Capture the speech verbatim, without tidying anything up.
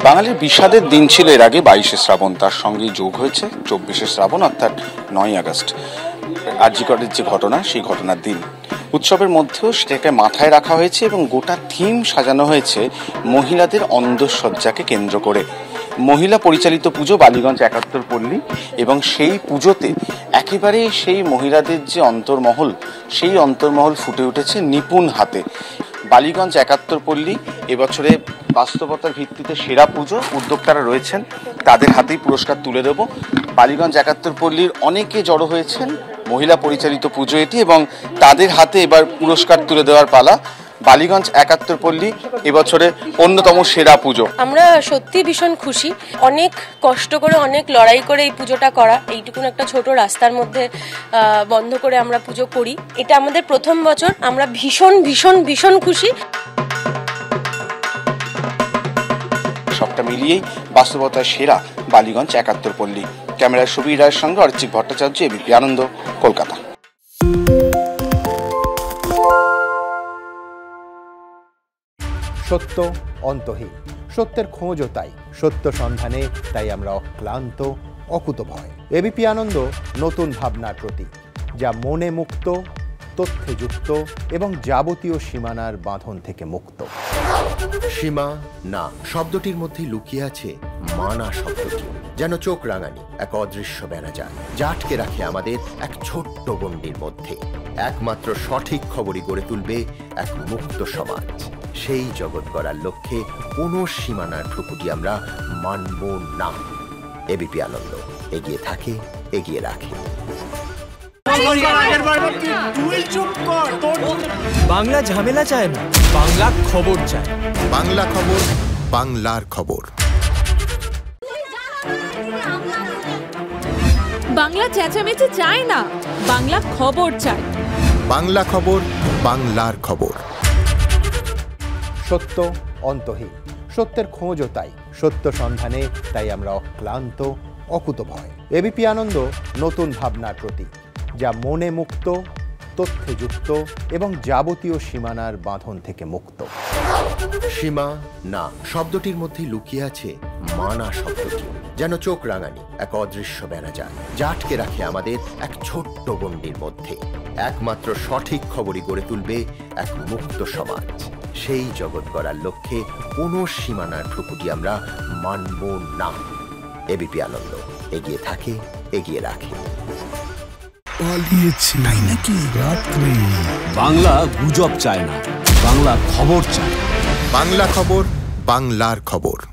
বাঙালির বিষাদের দিন ছিল এর আগে বাইশে শ্রাবণ, তার সঙ্গে যোগ হয়েছে চব্বিশে শ্রাবণ অর্থাৎ নয় আগস্ট, আর জি করের যে ঘটনা, সেই ঘটনার দিন। উৎসবের মধ্যেও সেটাকে মাথায় রাখা হয়েছে এবং গোটা থিম সাজানো হয়েছে মহিলাদের অন্দরসজ্জাকে কেন্দ্র করে। মহিলা পরিচালিত পুজো বালিগঞ্জ একাত্তর পল্লী, এবং সেই পুজোতে একেবারে সেই মহিলাদের যে অন্তর্মহল, সেই অন্তর্মহল ফুটে উঠেছে নিপুণ হাতে। বালিগঞ্জ একাত্তর পল্লী এবছরে বাস্তবতার ভিত্তিতে সেরা পুজো, উদ্যোক্তারা রয়েছেন, তাদের হাতেই পুরস্কার তুলে দেব। বালিগঞ্জ একাত্তর পল্লীর অনেকে জড়ো হয়েছেন, মহিলা পরিচালিত পুজো এটি, এবং তাদের হাতে এবার পুরস্কার তুলে দেওয়ার পালা। বালিগঞ্জ একাত্তর পল্লী এবছরে অন্যতম সেরা পুজো। আমরা সত্যি ভীষণ খুশি, অনেক কষ্ট করে, অনেক লড়াই করে এই পুজোটা করা। এইটুকুন একটা ছোট রাস্তার মধ্যে বন্ধ করে আমরা পুজো করি, এটা আমাদের প্রথম বছর। আমরা ভীষণ ভীষণ ভীষণ খুশি। সবটা মিলিয়েই বাস্তবতায় সেরা বালিগঞ্জ একাত্তর পল্লী। ক্যামেরায় সুবীর রায়ের সঙ্গে অর্চিক ভট্টাচার্য, এবিপি আনন্দ, কলকাতা। সত্য অন্তহীন, সত্যের খোঁজও তাই, সত্য সন্ধানে তাই আমরা অক্লান্ত, অকুতভয়। এবিপি আনন্দ নতুন ভাবনার প্রতীক, যা মনে মুক্ত, তথ্যে যুক্ত এবং যাবতীয় সীমানার বাঁধন থেকে মুক্ত। সীমা না শব্দটির মধ্যে লুকিয়ে আছে মানা শব্দটি, যেন চোখ রাঙানি এক অদৃশ্য বেড়াজাল, যা আটকে রাখে আমাদের এক ছোট্ট গণ্ডির মধ্যে। একমাত্র সঠিক খবরই গড়ে তুলবে এক মুক্ত সমাজ। সেই জগৎ গড়ার লক্ষ্যে কোনো সীমানার ঠুকুটি আমরা মানব না। এবিপি আনন্দ এগিয়ে থাকে, এগিয়ে রাখে। বাংলা ঝামেলা চায় না, বাংলা খবর চায়। বাংলা খবর, বাংলার খবর। বাংলা চেঁচামেচি চায় না, বাংলা খবর চায়। বাংলা খবর, বাংলার খবর। সত্য অন্তহীন, সত্যের খোঁজও তাই, সত্য সন্ধানে তাই আমরা অক্লান্ত, অকুতভয়। এবিপি আনন্দ নতুন ভাবনার প্রতীক, যা মনে মুক্ত, তথ্যে যুক্ত এবং যাবতীয় সীমানার বাঁধন থেকে মুক্ত। সীমা না শব্দটির মধ্যে লুকিয়ে আছে মানা শব্দটি, যেন চোখ রাঙানি এক অদৃশ্য বেড়াজাল, যা আটকে রাখে আমাদের এক ছোট্ট গণ্ডির মধ্যে। একমাত্র সঠিক খবরই গড়ে তুলবে এক মুক্ত সমাজ। সেই জগৎ গড়ার লক্ষ্যে কোনো সীমানার ঠুকুটি আমরা মানব না। এবিপি আনন্দ এগিয়ে থাকে, এগিয়ে রাখে। পালিয়েছে তাই নাকি রাত্রে? বাংলা গুজব চায় না, বাংলা খবর চায়। বাংলা খবর, বাংলার খবর।